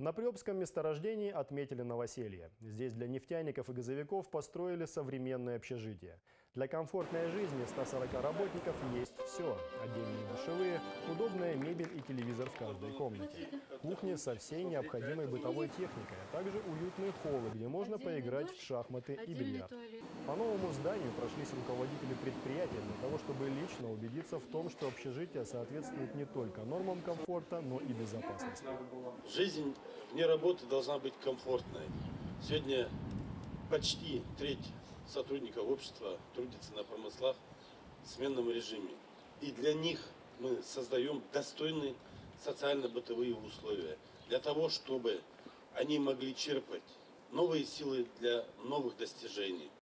На Приобском месторождении отметили новоселье. Здесь для нефтяников и газовиков построили современное общежитие. Для комфортной жизни 140 работников есть все. Отдельные душевые, удобная мебель и телевизор в каждой комнате. Кухня со всей необходимой бытовой техникой, а также уютные холлы, где можно поиграть в шахматы и бильярд. По новому зданию прошлись руководители предприятия для того, чтобы лично убедиться в том, что общежитие соответствует не только нормам комфорта, но и безопасности. Жизнь вне работы должна быть комфортной. Сегодня почти треть сотрудников общества трудится на промыслах в сменном режиме. И для них мы создаем достойные социально-бытовые условия для того, чтобы они могли черпать новые силы для новых достижений.